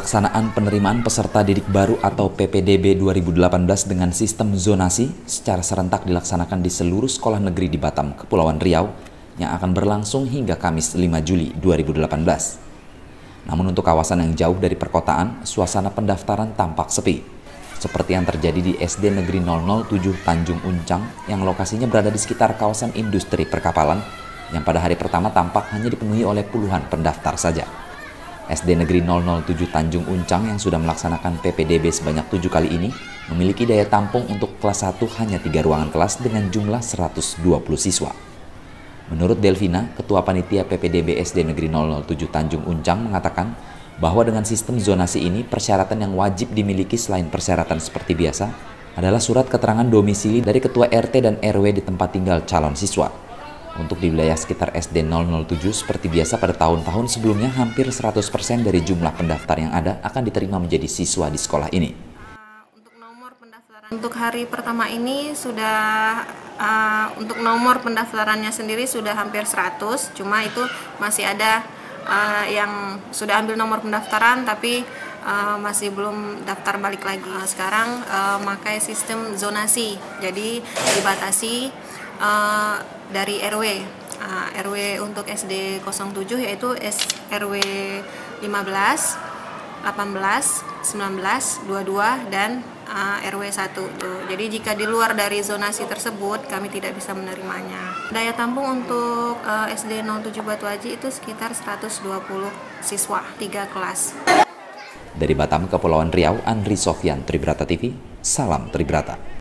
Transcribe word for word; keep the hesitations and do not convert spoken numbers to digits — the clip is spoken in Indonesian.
Pelaksanaan penerimaan peserta didik baru atau P P D B dua ribu delapan belas dengan sistem zonasi secara serentak dilaksanakan di seluruh sekolah negeri di Batam, Kepulauan Riau yang akan berlangsung hingga Kamis lima Juli dua ribu delapan belas. Namun untuk kawasan yang jauh dari perkotaan, suasana pendaftaran tampak sepi. Seperti yang terjadi di S D Negeri nol nol tujuh Tanjung Uncang yang lokasinya berada di sekitar kawasan industri perkapalan yang pada hari pertama tampak hanya dipenuhi oleh puluhan pendaftar saja. S D Negeri nol nol tujuh Tanjung Uncang yang sudah melaksanakan P P D B sebanyak tujuh kali ini memiliki daya tampung untuk kelas satu hanya tiga ruangan kelas dengan jumlah seratus dua puluh siswa. Menurut Delvina, Ketua Panitia P P D B S D Negeri nol nol tujuh Tanjung Uncang mengatakan bahwa dengan sistem zonasi ini persyaratan yang wajib dimiliki selain persyaratan seperti biasa adalah surat keterangan domisili dari Ketua R T dan R W di tempat tinggal calon siswa. Untuk di wilayah sekitar S D nol nol tujuh seperti biasa pada tahun-tahun sebelumnya hampir seratus persen dari jumlah pendaftar yang ada akan diterima menjadi siswa di sekolah ini. Untuk nomor pendaftaran untuk hari pertama ini sudah uh, untuk nomor pendaftarannya sendiri sudah hampir seratus, cuma itu masih ada uh, yang sudah ambil nomor pendaftaran tapi uh, masih belum daftar balik lagi. Uh, sekarang uh, pakai sistem zonasi, jadi dibatasi uh, dari R W. uh, R W untuk S D nol tujuh yaitu R W lima belas, delapan belas, sembilan belas, dua puluh dua dan uh, R W satu. Tuh. Jadi jika di luar dari zonasi tersebut kami tidak bisa menerimanya. Daya tampung untuk uh, S D nol tujuh Batu Aji itu sekitar seratus dua puluh siswa, tiga kelas. Dari Batam, Kepulauan Riau, Andri Sofyan, Tribrata T V, salam Tribrata.